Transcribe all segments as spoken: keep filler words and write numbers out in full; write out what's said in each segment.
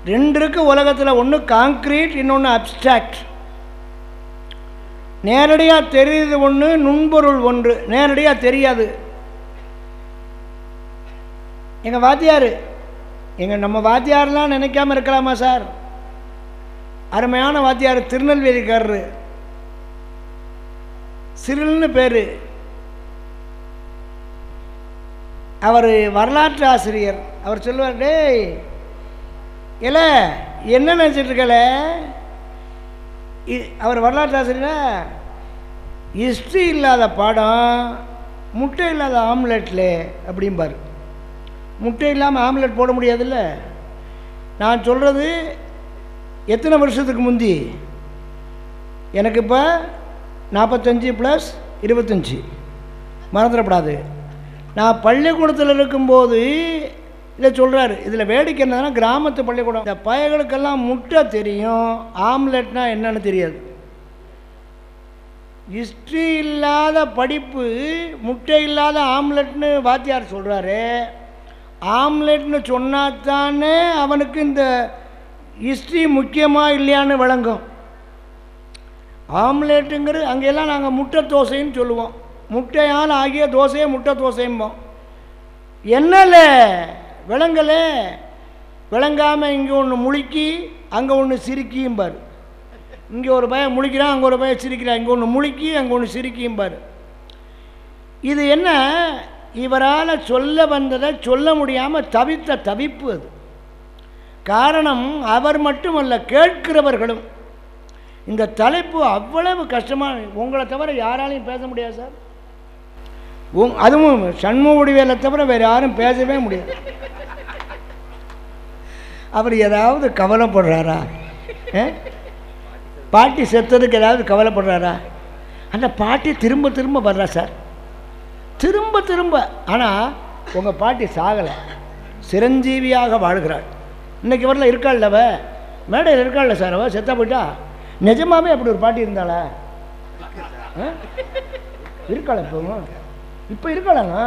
ரெண்டு இருக்கு உலகத்தில். ஒன்று காங்க்ரீட், இன்னொன்று அப்ஸ்ட்ராக்ட். நேரடியாக தெரியுது ஒன்று, நுண்பொருள் ஒன்று. நேரடியாக தெரியாது. எங்கள் வாத்தியார், எங்கள் நம்ம வாத்தியார்லாம் நினைக்காம இருக்கலாமா சார்? அருமையான வாத்தியார், திருநெல்வேலிக்காரரு, சிறில்னு பேர். அவர் வரலாற்று ஆசிரியர். அவர் சொல்லுவார், டேய் இல்ல என்ன நினச்சிட்டு இருக்கல, அவர் வரலாற்று ஆசிரியர். ஹிஸ்ட்ரி இல்லாத பாடம் முட்டை இல்லாத ஆம்லெட்டில் அப்படிம்பார். முட்டை இல்லாமல் ஆம்லெட் போட முடியாதுல்ல. நான் சொல்கிறது எத்தனை வருஷத்துக்கு முந்தி, எனக்கு இப்போ நாற்பத்தஞ்சு ப்ளஸ் இருபத்தஞ்சி, மறந்துடப்படாது. நான் பள்ளிக்கூடத்தில் இருக்கும்போது இதை சொல்கிறாரு. இதில் வேடிக்கை என்னன்னா, கிராமத்து பள்ளிக்கூடம், இந்த பயகளுக்கெல்லாம் முட்டை தெரியும், ஆம்லெட்னா என்னன்னு தெரியாது. ஹிஸ்ட்ரி இல்லாத படிப்பு, முட்டை இல்லாத ஆம்லெட்னு வாத்தியார் சொல்கிறாரு. ஆம்லெட்னு சொன்னாத்தானே அவனுக்கு இந்த ஹிஸ்ட்ரி முக்கியமாக இல்லையான்னு விளங்கும். ஆம்லெட்டுங்கிறது அங்கெல்லாம் நாங்கள் முட்டை தோசைன்னு சொல்லுவோம். முட்டையால் ஆகிய தோசையை முட்டை தோசைம்போம். என்னல விளங்கலை, விளங்காமல் இங்கே ஒன்று முழுக்கி அங்கே ஒன்று சிரிக்கிம்பார். இங்கே ஒரு பையன் முழிக்கிறான், அங்கே ஒரு பையன் சிரிக்கிறான். இங்கே ஒன்று முழுக்கி அங்கே ஒன்று சிரிக்கிம்பார். இது என்ன, இவரால் சொல்ல வந்ததை சொல்ல முடியாமல் தவித்த தவிப்பு அது. காரணம் அவர் மட்டுமல்ல, கேட்கிறவர்களும். இந்த தலைப்பு அவ்வளவு கஷ்டமாக, உங்களை தவிர யாராலையும் பேச முடியாது சார். உங் அதுவும் சண்முக வடிவேலை தவிர வேறு யாரும் பேசவே முடியாது. அவர் ஏதாவது கவலைப்படுறாரா? பாட்டி செத்ததுக்கு ஏதாவது கவலைப்படுறாரா? அந்த பாட்டி திரும்ப திரும்ப வர்றா சார், திரும்ப திரும்ப. ஆனால் உங்கள் பாட்டி சாகலை, சிரஞ்சீவியாக வாழ்கிறாள். இன்றைக்கி வரல இருக்காள், அவ மேடையில் இருக்காள் சார். அவள் செத்தா போயிட்டா. நிஜமாவே அப்படி ஒரு பாட்டி இருந்தாளா? இருக்காள இப்போ இப்போ இருக்காளாங்க.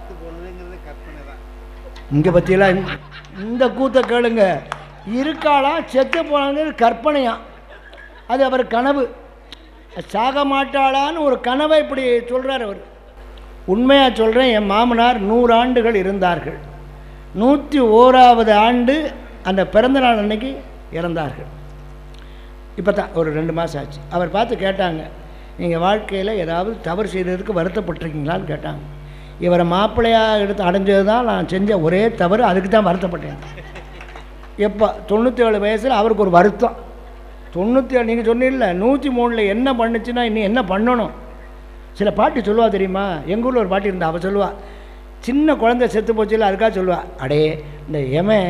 இங்கே பற்றியெல்லாம் இந்த கூத்த கேளுங்க. இருக்காளா, செத்து போனாங்கிறது கற்பனையா, அது அவர் கனவு. சாக மாட்டாளான்னு ஒரு கனவை இப்படி சொல்கிறார் அவர். உண்மையாக சொல்கிறேன், என் மாமனார் நூறு ஆண்டுகள் இருந்தார்கள். நூற்றி ஓராவது ஆண்டு அந்த பிறந்த நாள் அன்னைக்கு இறந்தார்கள். இப்போ தான் ஒரு ரெண்டு மாதம் ஆச்சு. அவர் பார்த்து கேட்டாங்க, நீங்கள் வாழ்க்கையில் ஏதாவது தவறு செய்ததுக்கு வருத்தப்பட்டிருக்கீங்களான்னு கேட்டாங்க. இவரை மாப்பிள்ளையாக எடுத்து அடைஞ்சது தான் நான் செஞ்ச ஒரே தவறு, அதுக்கு தான் வருத்தப்பட்டேன். எப்போ தொண்ணூற்றி ஏழு வயசில் அவருக்கு ஒரு வருத்தம். தொண்ணூற்றி ஏழு நீங்கள் சொன்னீங்கல்ல, நூற்றி மூணில் என்ன பண்ணுச்சுன்னா இன்னும் என்ன பண்ணணும். சில பாட்டி சொல்லுவா தெரியுமா? எங்கள் ஊரில் ஒரு பாட்டி இருந்தா, அவள் சொல்லுவா, சின்ன குழந்தை செத்து போச்சுல, அதுக்காக சொல்லுவா, அடே இந்த எமன்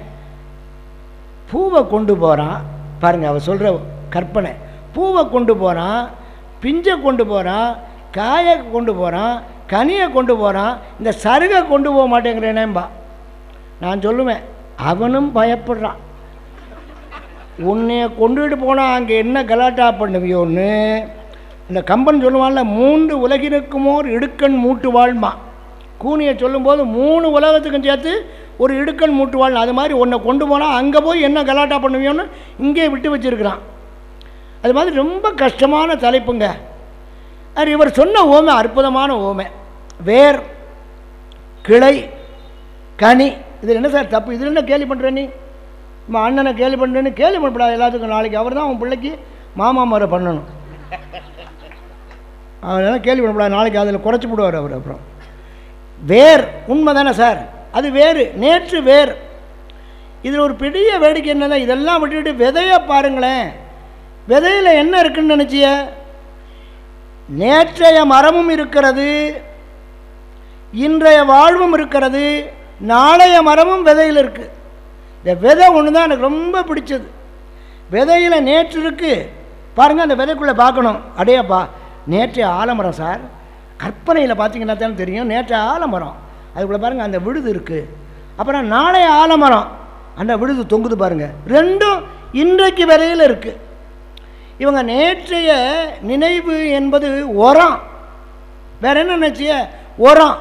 பூவை கொண்டு போகிறான் பாருங்கள், அவள் சொல்கிற கற்பனை. பூவை கொண்டு போகிறான், பிஞ்சை கொண்டு போகிறான், காயை கொண்டு போகிறான், கனியை கொண்டு போகிறான், இந்த சருகை கொண்டு போக மாட்டேங்கிறேனேம்பா. நான் சொல்லுவேன், அவனும் பயப்படுறான். உன்னைய கொண்டுகிட்டு போனால் அங்கே என்ன கலாட்டா பண்ணுவியோன்னு. இந்த கம்பன் சொல்லுவான்ல, மூன்று உலகினுக்குமோர் இடுக்கண் மூட்டு வாழ்மா. கூனியை சொல்லும்போது மூணு உலகத்துக்கும் சேர்த்து ஒரு இடுக்கண் மூட்டு வாழ். அது மாதிரி உன்னை கொண்டு போனால் அங்கே போய் என்ன கலாட்டா பண்ணுவியோன்னு இங்கே விட்டு வச்சுருக்கிறான். அது மாதிரி ரொம்ப கஷ்டமான தலைப்புங்க. அது இவர் சொன்ன ஓமை அற்புதமான ஓமை. வேர், கிளை, கனி. இதில் என்ன சார் தப்பு? இதில் என்ன கேலி பண்ணுற நீ? நம்ம அண்ணனை கேலி பண்ணுறேன்னு கேலி பண்ணப்படாது எல்லாத்துக்கும். நாளைக்கு அவர் தான் அவன் பிள்ளைக்கு மாமா முறை பண்ணணும். அதெல்லாம் கேள்வி பண்ணக்கூடாது. நாளைக்கு அதில் குறைச்சி போடுவார் அவர். அப்புறம் வேர் உண்மை தானே சார், அது வேறு. நேற்று வேர். இதில் ஒரு பெரிய வேடிக்கை என்னதான், இதெல்லாம் விட்டுவிட்டு விதையை பாருங்களேன். விதையில் என்ன இருக்குன்னு நினச்சிய? நேற்றைய மரமும் இருக்கிறது, இன்றைய வாழ்வும் இருக்கிறது, நாளைய மரமும் விதையில் இருக்குது. இந்த விதை ஒன்று தான் எனக்கு ரொம்ப பிடிச்சது. விதையில் நேற்று இருக்குது பாருங்கள், அந்த விதைக்குள்ளே பார்க்கணும். அடையப்பா நேற்றைய ஆலமரம் சார், கற்பனையில் பார்த்தீங்கன்னா தானே தெரியும். நேற்றைய ஆலமரம், அதுக்குள்ளே பாருங்கள் அந்த விழுது இருக்குது. அப்புறம் நாளைய ஆலமரம், அந்த விழுது தொங்குது பாருங்கள். ரெண்டும் இன்றைக்கு விதையில் இருக்குது. இவங்க நேற்றைய நினைவு என்பது உரம். வேற என்ன நினச்சிய? உரம்.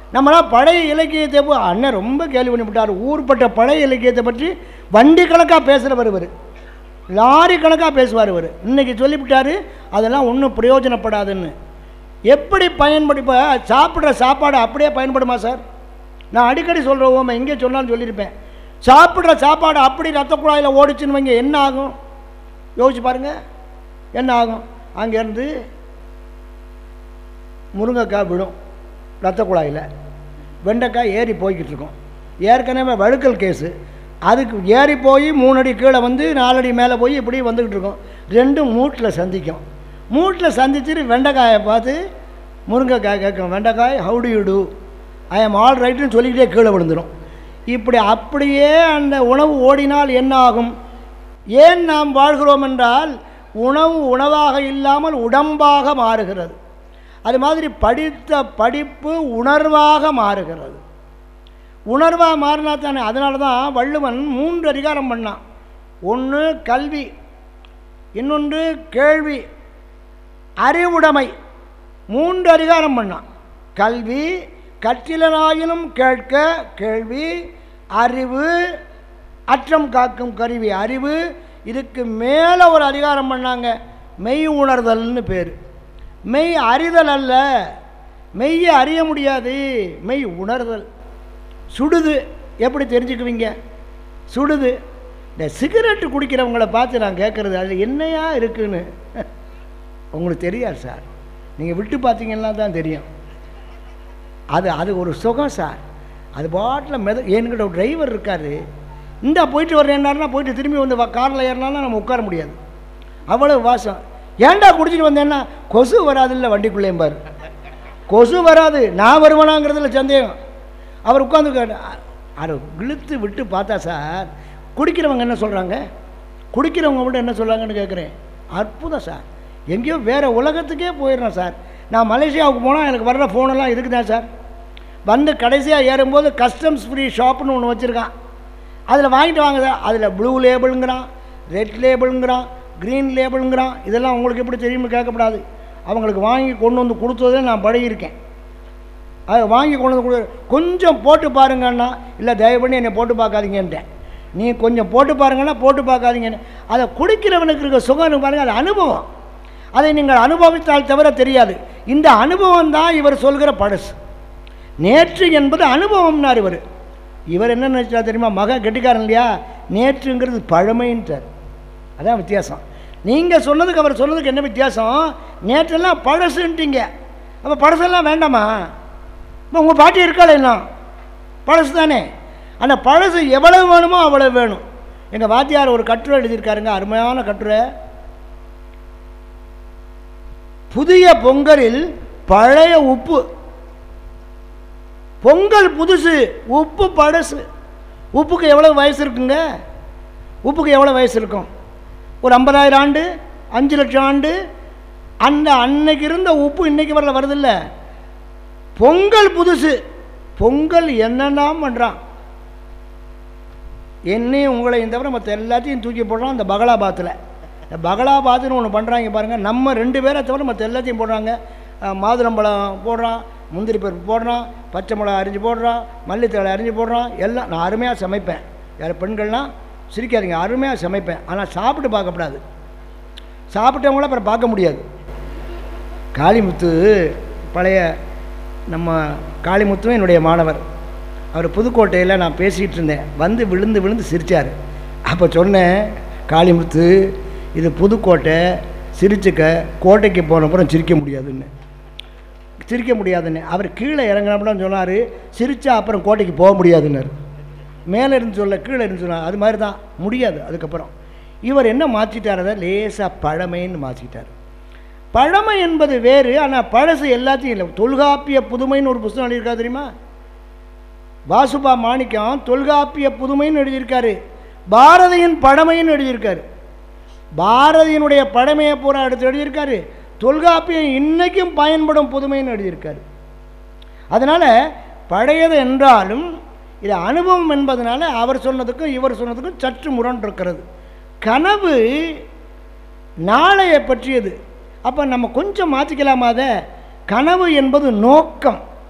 நம்மளாம் பழைய இலக்கியத்தை போ அண்ணன் ரொம்ப கேள்வி பண்ணிவிட்டார். ஊர்பட்ட பழைய இலக்கியத்தை பற்றி வண்டி கணக்காக பேசுகிறவர் இவர், லாரி கணக்காக பேசுவார் இவர். இன்றைக்கி சொல்லிவிட்டார் அதெல்லாம் ஒன்றும் பிரயோஜனப்படாதுன்னு. எப்படி பயன்படி இப்போ சாப்பிட்ற சாப்பாடு அப்படியே பயன்படுமா சார்? நான் அடிக்கடி சொல்கிறோம், எங்கே சொன்னாலும் சொல்லியிருப்பேன். சாப்பிட்ற சாப்பாடு அப்படி ரத்த குழாயில் ஓடிச்சுன்னு வைங்க, என்ன ஆகும் யோசிச்சு பாருங்கள், என்ன ஆகும்? அங்கேருந்து முருங்கைக்காய் விடும் ரத்த குழாயில், வெண்டைக்காய் ஏறி போய்கிட்டு இருக்கோம். ஏற்கனவே வழுக்கல் கேஸு, அதுக்கு ஏறி போய் மூணு அடி கீழே வந்து நாலடி மேலே போய் இப்படி வந்துக்கிட்டு இருக்கோம். ரெண்டும் மூட்டில் சந்திக்கும். மூட்டில் சந்திச்சுட்டு வெண்டைக்காயை பார்த்து முருங்கைக்காய் கேட்கும், வெண்டைக்காய் how do you do, I am all ரைட்டுன்னு சொல்லிக்கிட்டே கீழே விழுந்துடும். இப்படி அப்படியே அந்த உணவு ஓடினால் என்ன ஆகும்? ஏன் நாம் வாழ்கிறோம் என்றால் உணவு உணவாக இல்லாமல் உடம்பாக மாறுகிறது. அது மாதிரி படித்த படிப்பு உணர்வாக மாறுகிறது. உணர்வாக மாறினா தானே. அதனால தான் வள்ளுவன் மூன்று அதிகாரம் பண்ணான். ஒன்று கல்வி, இன்னொன்று கேள்வி, அறிவுடைமை. மூன்று அதிகாரம் பண்ணான். கல்வி, கற்றிலனாயினும் கேட்க கேள்வி, அறிவு, அற்றம் காக்கும் கருவி அறிவு. இதுக்கு மேலே ஒரு அதிகாரம் பண்ணாங்க, மெய் உணர்தல்னு பேர். மெய் அறிதல் அல்ல, மெய்யை அறிய முடியாது, மெய் உணர்தல். சுடுது எப்படி தெரிஞ்சுக்குவீங்க? சுடுது. இந்த சிகரெட்டு குடிக்கிறவங்கள பார்த்து நான் கேட்குறது, அது என்னையா இருக்குன்னு உங்களுக்கு தெரியாது சார். நீங்கள் விட்டு பார்த்தீங்கன்னா தான் தெரியும். அது அது ஒரு சுகம் சார். அது பாட்டில் மெத என்கிட்ட ஒரு டிரைவர் இருக்கார், இந்த போயிட்டு வர்றேன்னாருனா போயிட்டு திரும்பி வந்து காரில் ஏறினாலும் நம்ம உட்கார முடியாது, அவ்வளோ வாசம். ஏன்டா குடிச்சிட்டு வந்தேன்னா கொசு வராதில்ல வண்டிக்குள்ளேயும் பாரு, கொசு வராது, நான் வருவேனாங்கிறதுல சந்தேகம். அவர் உட்காந்து அதை இழுத்து விட்டு பார்த்தா சார், குடிக்கிறவங்க என்ன சொல்கிறாங்க, குடிக்கிறவங்க மட்டும் என்ன சொல்கிறாங்கன்னு கேட்குறேன். அற்புதம் சார். எங்கேயோ வேறு உலகத்துக்கே போயிடுறேன் சார். நான் மலேசியாவுக்கு போனால் எனக்கு வர்ற ஃபோனெல்லாம் இருக்குதான் சார். வந்து கடைசியாக ஏறும்போது கஸ்டம்ஸ் ஃப்ரீ ஷாப்புன்னு ஒன்று வச்சுருக்கான், அதில் வாங்கிட்டு வாங்க சார். அதில் ப்ளூ லேபிளுங்கிறான், ரெட் லேபிளுங்கிறான், க்ரீன் லேபிளுங்கிறான். இதெல்லாம் உங்களுக்கு எப்படி தெரியும்னு கேட்கக்கூடாது. அவங்களுக்கு வாங்கி கொண்டு வந்து கொடுத்ததே நான் பழகியிருக்கேன். அதை வாங்கி கொண்டு வந்து கொடு, கொஞ்சம் போட்டு பாருங்கன்னா, இல்லை தயவு பண்ணி என்னை போட்டு பார்க்காதீங்கன்ட்டேன். நீ கொஞ்சம் போட்டு பாருங்கன்னா போட்டு பார்க்காதீங்கன்னு. அதை குடிக்கிறவனுக்கு இருக்க சுகம் பாருங்கள், அது அனுபவம். அதை நீங்கள் அனுபவித்தால் தவிர தெரியாது. இந்த அனுபவம் தான் இவர் சொல்கிற பழசு. நேற்று என்பது அனுபவம்னார் இவர். இவர் என்ன நினச்சா தெரியுமா, மக கெட்டிக்காரன் இல்லையா, நேற்றுங்கிறது பழமைன்றார். அதான் வித்தியாசம். நீங்கள் சொன்னதுக்கு அவர் சொன்னதுக்கு என்ன வித்தியாசம்? நேற்றெல்லாம் பழசுன்ட்டீங்க, அப்போ பழசெல்லாம் வேண்டாமா? இப்போ உங்கள் பாட்டி இருக்காள் எல்லாம் பழசு தானே. அந்த பழசு எவ்வளவு வேணுமோ அவ்வளவு வேணும். எங்கள் வாத்தியார் ஒரு கட்டுரை எழுதியிருக்காருங்க, அருமையான கட்டுரை. புதிய பொங்கலில் பழைய உப்பு, பொங்கல் புதுசு, உப்பு பழசு. உப்புக்கு எவ்வளோ வயசு இருக்குங்க? உப்புக்கு எவ்வளோ வயசு இருக்கும்? ஒரு ஐம்பதாயிரம் ஆண்டு, அஞ்சு லட்சம் ஆண்டு. அந்த அன்னைக்கு இருந்த உப்பு இன்னைக்கு வரல வருதில்ல. பொங்கல் புதுசு, பொங்கல் என்னென்னா பண்ணுறான், என்னையும் உங்களையும் தவிர மற்ற எல்லாத்தையும் தூக்கி போடுறான். அந்த பகலாபாத்தில், இந்த பகலாபாத்துன்னு ஒன்று பண்ணுறாங்க பாருங்கள். நம்ம ரெண்டு பேரை தவிர மற்ற எல்லாத்தையும் போடுறாங்க. மாதுளம்பழம் போடுறான், முந்திரி பருப்பு போடுறான், பச்சை மிளகா அரிஞ்சு போடுறான், மல்லித்தழை அரிஞ்சு போடுறான். எல்லாம் நான் அருமையாக சமைப்பேன். யார் பெண்கள்லாம் சிரிக்காதீங்க, அருமையாக சமைப்பேன். ஆனால் சாப்பிட்டு பார்க்கக்கூடாது. சாப்பிட்டவங்கள அப்புறம் பார்க்க முடியாது. காளிமுத்து, பழைய நம்ம காளிமுத்துவும் என்னுடைய மாணவர். அவர் புதுக்கோட்டையில் நான் பேசிகிட்டு இருந்தேன், வந்து விழுந்து விழுந்து சிரித்தார். அப்போ சொன்னேன், காளிமுத்து இது புதுக்கோட்டை, சிரிச்சுக்க, கோட்டைக்கு போனப்புறம் சிரிக்க முடியாதுன்னு. சிரிக்க முடியாதுன்னு அவர் கீழே இறங்கினப்படம் சொன்னார், சிரித்தா அப்புறம் கோட்டைக்கு போக முடியாதுன்னாரு. மேலே இருந்து சொல்ல, கீழே இருந்து சொன்னார். அது மாதிரி தான் முடியாது. அதுக்கப்புறம் இவர் என்ன மாற்றிட்டார், அதை லேசாக பழமைன்னு மாற்றிட்டார். பழமை என்பது வேறு, ஆனால் பழசு எல்லாத்தையும் இல்லை. தொல்காப்பிய புதுமைன்னு ஒரு புத்தகம் எழுதியிருக்கா தெரியுமா? வாசுபா மாணிக்கம் தொல்காப்பிய புதுமைன்னு எழுதியிருக்காரு, பாரதியின் பழமைன்னு எழுதியிருக்காரு. பாரதியினுடைய பழமையை பூரா எடுத்து எழுதியிருக்காரு. தொல்காப்பியம் இன்னைக்கும் பயன்படும் புதுமைன்னு எழுதியிருக்காரு. அதனால் பழையது என்றாலும் இது அனுபவம் என்பதனால அவர் சொன்னதுக்கும் இவர் சொன்னதுக்கும் சற்று முரண் இருக்கிறது. கனவு நாளைய பற்றியது. அப்போ நம்ம கொஞ்சம் மாற்றிக்கலாமா? அதை கனவு என்பது நோக்கம்,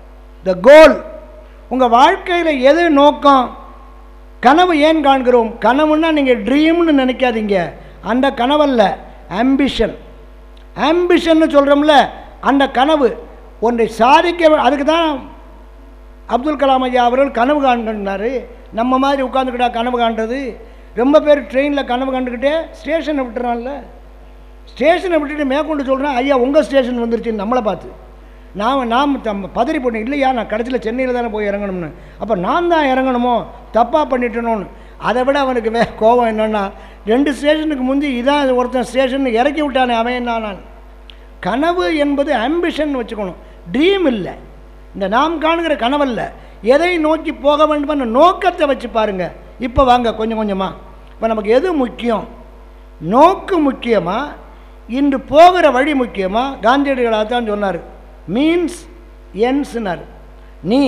த கோல். உங்கள் வாழ்க்கையில் எது நோக்கம்? கனவு ஏன் காண்கிறோம்? கனவுன்னா நீங்கள் ட்ரீம்னு நினைக்காதீங்க, அந்த கனவல்ல, ஆம்பிஷன். ஆம்பிஷன்னு சொல்கிறோம்ல, அந்த கனவு ஒன்றை சாதிக்க. அதுக்கு தான் அப்துல் கலாம் ஐயா அவர்கள் கனவு காண்கின்றார். நம்ம மாதிரி உட்காந்துக்கிட்டா கனவு காண்றது? ரொம்ப பேர் ட்ரெயினில் கனவு கண்டுக்கிட்டே ஸ்டேஷனை விட்டுறான்ல, ஸ்டேஷனை விட்டுட்டு மேற்கொண்டு சொல்கிறேன், ஐயா உங்கள் ஸ்டேஷன் வந்துருச்சுன்னு நம்மளை பார்த்து. நாம் நாம் தம் பதறி போட்டேன், இல்லையா நான் கடைசியில் சென்னையில் தானே போய் இறங்கணும்னு. அப்போ நான் தான் இறங்கணுமோ, தப்பாக பண்ணிட்டேனோன்னு. அதை விட அவனுக்கு வே கோபம் என்னென்னா, ரெண்டு ஸ்டேஷனுக்கு முந்தி இதான் ஒருத்தன் ஸ்டேஷன் இறக்கி விட்டானே அவன் என்ன. நான் கனவு என்பது ஆம்பிஷன் வச்சுக்கணும், ட்ரீம் இல்லை. இந்த நாம் காணுகிற கனவல்ல, எதை நோக்கி போக வேண்டும் நோக்கத்தை வச்சு பாருங்கள். இப்போ வாங்க கொஞ்சம் கொஞ்சமாக. இப்போ நமக்கு எது முக்கியம்? நோக்கு முக்கியமா, இன்று போகிற வழி முக்கியமா? காந்தியடிகளாக தான் சொன்னார், மீன்ஸ் என்ஸ்னார். நீ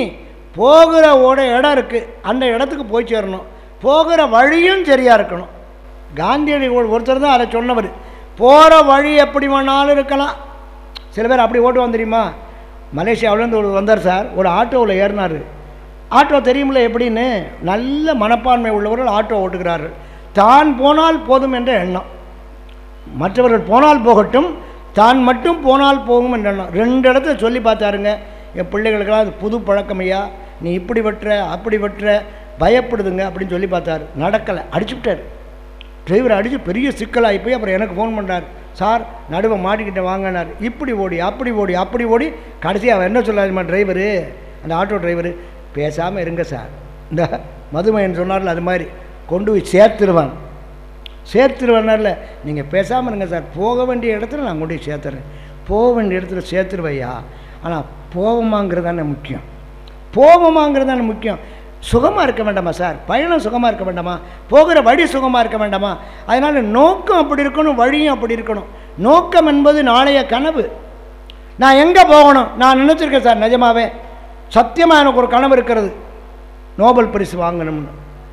போகிற ஓட இடம் இருக்குது, அந்த இடத்துக்கு போய் சேரணும், போகிற வழியும் சரியாக இருக்கணும். காந்தியடிகள் ஒருத்தர் தான் அதை சொன்னவர். போகிற வழி எப்படி வேணாலும் இருக்கலாம். சில பேர் அப்படி ஓட்டுவான் தெரியுமா? மலேசியாவிலேருந்து ஒரு வந்தார் சார், ஒரு ஆட்டோவில் ஏறினார். ஆட்டோ தெரியுமில்ல எப்படின்னு, நல்ல மனப்பான்மை உள்ளவர்கள் ஆட்டோ ஓட்டுகிறார்கள். தான் போனால் போதும் என்ற எண்ணம், மற்றவர்கள் போனால் போகட்டும், தான் மட்டும் போனால் போகும் என்ற எண்ணம். ரெண்டு இடத்துல சொல்லி பார்த்தாருங்க. என் பிள்ளைகளுக்கெல்லாம் அது புது பழக்கமையா, நீ இப்படி வெட்டுற அப்படி வெட்டுற பயப்படுதுங்க அப்படின்னு சொல்லி பார்த்தாரு. நடக்கலை, அடிச்சு விட்டார். டிரைவரை அடித்து பெரிய சிக்கலாகி போய் அப்புறம் எனக்கு ஃபோன் பண்ணுறார், சார் நடுவை மாட்டிக்கிட்ட வாங்கினார். இப்படி ஓடி அப்படி ஓடி அப்படி ஓடி கடைசி அவன் என்ன சொல்லாதுமா டிரைவரு, அந்த ஆட்டோ டிரைவரு, பேசாமல் இருங்க சார், இந்த மதுமையன் சொன்னார்ல அது மாதிரி கொண்டு போய் சேர்த்துருவான். சேர்த்துருவானார்ல, நீங்கள் பேசாமல் இருங்க சார், போக வேண்டிய இடத்துல நான் கொண்டு போய் சேர்த்துறேன். போக வேண்டிய இடத்துல சேர்த்துருவையா, ஆனால் போவோமாங்கிறது தானே முக்கியம். போவோமாங்கிறது தானே முக்கியம். சுகமாக இருக்க வேண்டாமா சார்? பயணம் சுகமாக இருக்க வேண்டாமா? போகிற வழி சுகமாக இருக்க வேண்டாமா? அதனால் நோக்கம் அப்படி இருக்கணும், வழியும் அப்படி இருக்கணும். நோக்கம் என்பது நாளைய கனவு. நான் எங்கே போகணும் நான் நினச்சிருக்கேன் சார், நிஜமாவே சத்தியமாக எனக்கு ஒரு கனவு இருக்கிறது, நோபல் பரிசு வாங்கணும்னு.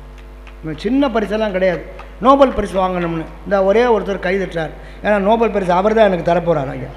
சின்ன பரிசெல்லாம் கிடையாது, நோபல் பரிசு வாங்கணும்னு. இந்த ஒரே ஒருத்தர் கைதட்டார், ஏன்னா நோபல் பரிசு அவர் தான் எனக்கு தரப்போகிறார். ஐயா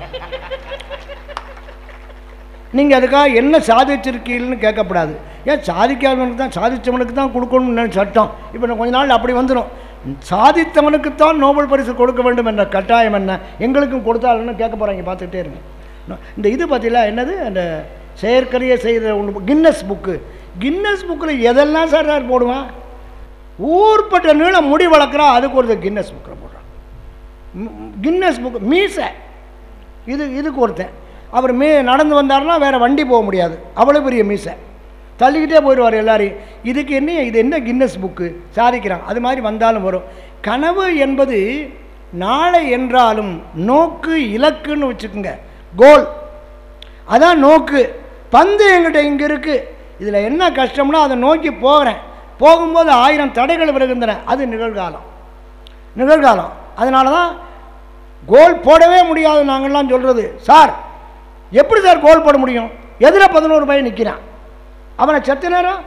நீங்கள் அதுக்காக என்ன சாதிச்சிருக்கீங்கன்னு கேட்கக்கூடாது. ஏன் சாதிக்காதவனுக்கு தான், சாதித்தவனுக்கு தான் கொடுக்கணும்னு சட்டம். இப்போ நான் கொஞ்ச நாள் அப்படி வந்துடும், சாதித்தவனுக்குத்தான் நோபல் பரிசு கொடுக்க வேண்டும் என்ற கட்டாயம் என்ன, எங்களுக்கும் கொடுத்தாலுன்னு கேட்க போகிறாங்க. பார்த்துக்கிட்டே இருங்க. இந்த இது பார்த்தீங்களா, என்னது அந்த செயற்கரிய செய்கிற ஒன்று, கின்னஸ் புக்கு. கின்னஸ் புக்கில் எதெல்லாம் சார் சார் போடுவான்? ஊர்பட்ட நீளம் முடி வளர்க்குறா, அதுக்கு ஒருத்தர் கின்னஸ் புக்கில் போடுறான். கின்னஸ் புக்கு மீசை, இது இதுக்கு ஒருத்தன். அவர் மீ நடந்து வந்தார்னா வேறு வண்டி போக முடியாது, அவ்வளோ பெரிய மீசை, தள்ளிக்கிட்டே போயிடுவார் எல்லாரையும். இதுக்கு என்ன, இது என்ன கின்னஸ் புக்கு சாதிக்கிறான். அது மாதிரி வந்தாலும் வரும். கனவு என்பது நாளை என்றாலும் நோக்கு இலக்குன்னு வச்சுக்கோங்க, கோல், அதான் நோக்கு. பந்து என்கிட்ட இங்கே இருக்குது, இதில் என்ன கஷ்டம்னா அதை நோக்கி போகிறேன், போகும்போது ஆயிரம் தடைகள் வருகின்றன, அது நிகழ்காலம். நிகழ்காலம் அதனால தான் கோல் போடவே முடியாது நாங்கள்லாம் சொல்கிறது. சார் எப்படி சார் கோல் போட முடியும்? எதில் பதினோரு பையன் நிற்கிறான், அவனை செத்த நேரம்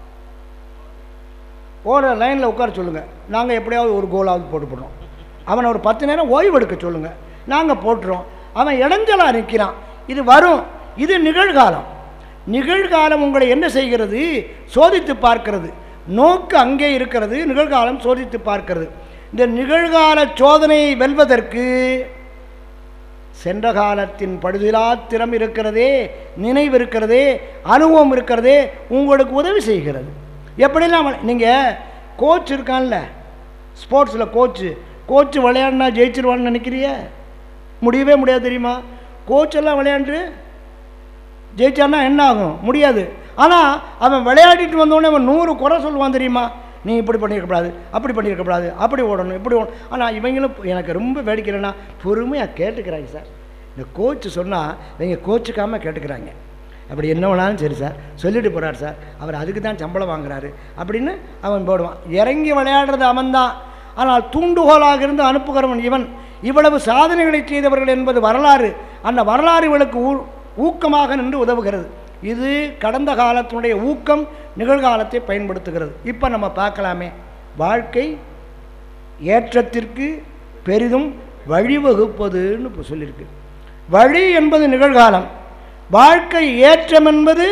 ஓட லைனில் உட்கார சொல்லுங்கள், நாங்கள் எப்படியாவது ஒரு கோலாவது போட்டு போடுறோம். அவனை ஒரு பத்து நேரம் ஓய்வு எடுக்க சொல்லுங்கள், நாங்கள் போட்டுறோம். அவன் இடைஞ்சலாக நிற்கிறான், இது வரும். இது நிகழ்காலம். நிகழ்காலம் உங்களை என்ன செய்கிறது? சோதித்து பார்க்கிறது. நோக்கு அங்கே இருக்கிறது, நிகழ்காலம் சோதித்து பார்க்கிறது. இந்த நிகழ்கால சோதனையை வெல்வதற்கு சென்ற காலத்தின் படுதிலா திறம் இருக்கிறதே, நினைவு இருக்கிறதே, அனுபவம் இருக்கிறதே, உங்களுக்கு உதவி செய்கிறது. எப்படிலாம் நீங்கள் கோச் இருக்கான்ல, ஸ்போர்ட்ஸில் கோச்சு கோச்சு விளையாடினா ஜெயிச்சிருவான்னு நினைக்கிறிய? முடியவே முடியாது தெரியுமா? கோச்செல்லாம் விளையாண்டு ஜெயிச்சான்னா என்ன ஆகும்? முடியாது. ஆனால் அவன் விளையாடிட்டு வந்தோடனே அவன் நூறு குறை சொல்லுவான் தெரியுமா? நீ இப்படி பண்ணியிருக்கக்கூடாது, அப்படி பண்ணியிருக்கக்கூடாது, அப்படி ஓடணும், இப்படி ஓடணும். ஆனால் இவங்களும் எனக்கு ரொம்ப வேடிக்கிறேன்னா பொறுமையாக கேட்டுக்கிறாங்க சார். இந்த கோச்சு சொன்னால் இவங்க கோச்சுக்காமல் கேட்டுக்கிறாங்க. அப்படி என்ன வேணாலும் சரி சார் சொல்லிட்டு போகிறார் சார், அவர் அதுக்கு தான் சம்பளம் வாங்குறாரு அப்படின்னு அவன் போடுவான். இறங்கி விளையாடுறது அவன்தான், ஆனால் தூண்டுகோலாக இருந்து அனுப்புகிறவன் இவன். இவ்வளவு சாதனைகளை செய்தவர்கள் என்பது வரலாறு. அந்த வரலாறு இவளுக்கு ஊ ஊக்கமாக நின்று உதவுகிறது. இது கடந்த காலத்தினுடைய ஊக்கம் நிகழ்காலத்தை பயன்படுத்துகிறது. இப்போ நம்ம பார்க்கலாமே, வாழ்க்கை ஏற்றத்திற்கு பெரிதும் வழிவகுப்பதுன்னு இப்போ சொல்லியிருக்கு. வழி என்பது நிகழ்காலம், வாழ்க்கை ஏற்றம் என்பது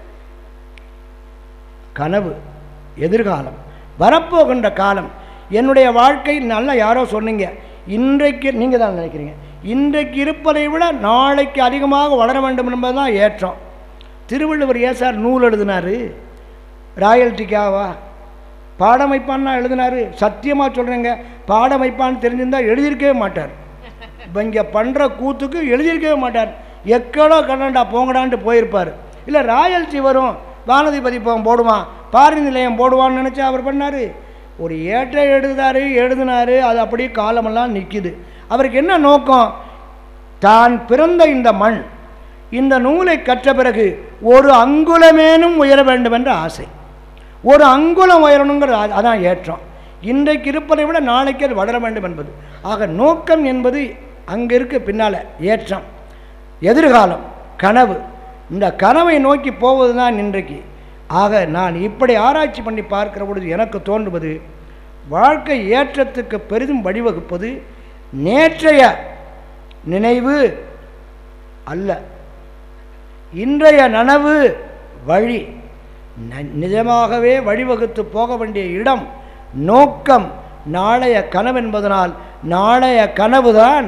கனவு, எதிர்காலம், வரப்போகின்ற காலம். என்னுடைய வாழ்க்கை நல்லா யாரோ சொன்னீங்க, இன்றைக்கு நீங்கள் தான் நினைக்கிறீங்க, இன்றைக்கு இருப்பதை விட நாளைக்கு அதிகமாக வளர வேண்டும் என்பது தான் ஏற்றம். திருவள்ளுவர் ஏன் சார் நூல் எழுதினார்? ராயல்ட்டிக்காவா? பாடமைப்பான்னா எழுதினார்? சத்தியமாக சொல்கிறேங்க, பாடமைப்பான்னு தெரிஞ்சிருந்தால் எழுதியிருக்கவே மாட்டார். இப்போ இங்கே பண்ணுற கூத்துக்கு எழுதியிருக்கவே மாட்டார். எக்கடோ கண்ணண்டா போங்கடான்ட்டு போயிருப்பார். இல்லை ராயல்ட்டி வரும், வானதி பதிப்பகம் போடுவான், பாரி நிலையம் போடுவான்னு நினச்சா அவர் பண்ணார். ஒரு ஏற்றை எழுதுதார், எழுதினார், அது அப்படியே காலமெல்லாம் நிற்கிது. அவருக்கு என்ன நோக்கம்? தான் பிறந்த இந்த மண், இந்த நூலை கற்ற பிறகு ஒரு அங்குலமேனும் உயர வேண்டும் என்ற ஆசை. ஒரு அங்குலம் உயரணுங்கிற அதான் ஏற்றம். இன்றைக்கு இருப்பதை விட நாளைக்கு அது வளர வேண்டும் என்பது. ஆக நோக்கம் என்பது அங்கே இருக்க பின்னால் ஏற்றம், எதிர்காலம், கனவு. இந்த கனவை நோக்கி போவது தான் இன்றைக்கு. ஆக நான் இப்படி ஆராய்ச்சி பண்ணி பார்க்கிற பொழுது எனக்கு தோன்றுவது, வாழ்க்கை ஏற்றத்துக்கு பெரிதும் வழிவகுப்பது நேற்றைய நினைவு அல்ல, இன்றைய நனவு வழி. நிஜமாகவே வழிவகுத்து போக வேண்டிய இடம் நோக்கம், நாளைய கனவு என்பதனால் நாளைய கனவுதான்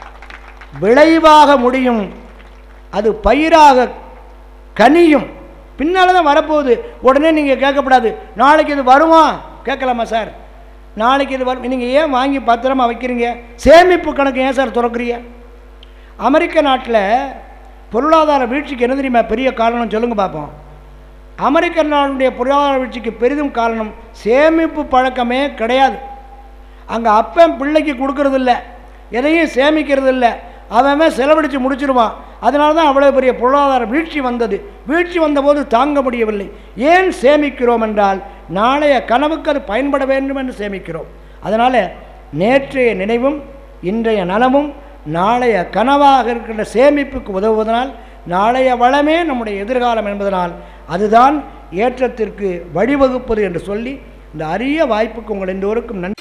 விளைவாக முடியும், அது பயிராக கனியும். பின்னால் தான் வரப்போகுது. உடனே நீங்கள் கேட்கக்கூடாது, நாளைக்கு இது வருமா? கேட்கலாமா சார்? நாளைக்கு இது வரும். நீங்கள் ஏன் வாங்கி பத்திரமா வைக்கிறீங்க? சேமிப்பு கணக்கு ஏன் சார் திறக்கிறீங்க? அமெரிக்க நாட்டில் பொருளாதார வீழ்ச்சிக்கு என்ன தெரியுமா பெரிய காரணம்? சொல்லுங்கள் பார்ப்போம். அமெரிக்க நாட்டுடைய பொருளாதார வீழ்ச்சிக்கு பெரிதும் காரணம் சேமிப்பு பழக்கமே கிடையாது. அங்கே அப்பன் பிள்ளைக்கு கொடுக்கறது இல்லை, எதையும் சேமிக்கிறது இல்லை, அவன் செலவழித்து முடிச்சிருவான். அதனால தான் அவ்வளோ பெரிய பொருளாதார வீழ்ச்சி வந்தது. வீழ்ச்சி வந்தபோது தாங்க முடியவில்லை. ஏன் சேமிக்கிறோம் என்றால் நாளைய கனவுக்கு அது பயன்பட வேண்டும் என்று சேமிக்கிறோம். அதனால் நேற்றைய நினைவும் இன்றைய நனவும் நாளைய கனவாக இருக்கின்ற சேமிப்புக்கு உதவுவதனால் நாளைய வளமே நம்முடைய எதிர்காலம் என்பதனால் அதுதான் ஏற்றத்திற்கு வழிவகுப்பது என்று சொல்லி இந்த அரிய வாய்ப்புக்கு உங்கள் எல்லோருக்கும் நன்றி.